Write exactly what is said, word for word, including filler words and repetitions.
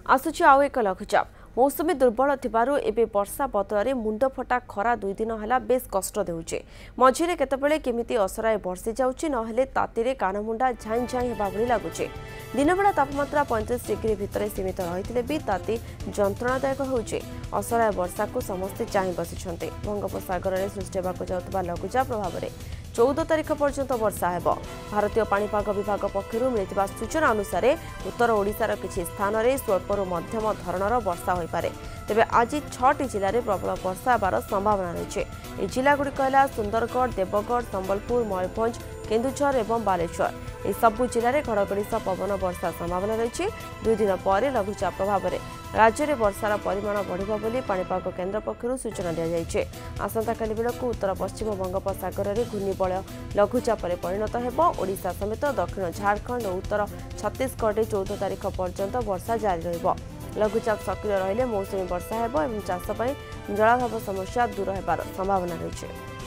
आसुची आउ एक लघुचाप मौसुमी दुर्बल थिबारु एबे वर्षा बदଳରେ मुंड फटा खरा दुई दिन हला बेस कष्ट देउचे मझिरे केतेबेले केमिति असराय बर्षि जाउची नहेले तातीरे कानमुंडा झाई झाई हेबा भଳି लागुचे दिनबेला तापमात्रा पैंतीस डिग्री भितरे सीमित रहिथिले भी ताती जंत्रणादायक होउचे असराय वर्षा को समस्ते चाहि बसिछन्ते बंगोपसागर रे सृष्टि हेबाकु जाउतबा लघुचाप प्रभाव रे चौदह तारिख पर्यंत वर्षा हेब भारतीय पाणीपाग विभाग पक्षरु मिलिथिबा सूचना अनुसार उत्तर ओडिशार किछि स्थान रे स्वल्परु मध्यम धरणर वर्षा होई पारे तेबे आज छह जिले में प्रबल वर्षा होबार संभावना रही है जिलागुड़िक है सुंदरगढ़ देवगढ़ संबलपुर मयूरभंज केन्दुझर और बालेश्वर यह सबु जिले में घड़घड़ी सह पवन वर्षा संभावना रही दुई दिन पर लघुचाप प्रभाव में राज्य में वर्षार परिमाण बढ़ पाणीपाग केन्द्र पक्षर सूचना दी जाइए आसंताकाली बेलू उत्तर पश्चिम बंगोपसागर में घूर्णिबलय लघुचाप परिणत होगा समेत दक्षिण झारखंड और उत्तर छत्तीसगढ़ में चौदह तारिख पर्यंत वर्षा जारी रहिबो लघुचाप सक्रिय रहिले मौसुमी वर्षा हेब और चाष जलाभाव समस्या दूर होबार संभावना रही है।